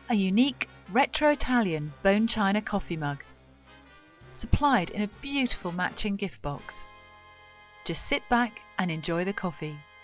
a unique retro Italian bone china coffee mug, supplied in a beautiful matching gift box. Just sit back and enjoy the coffee.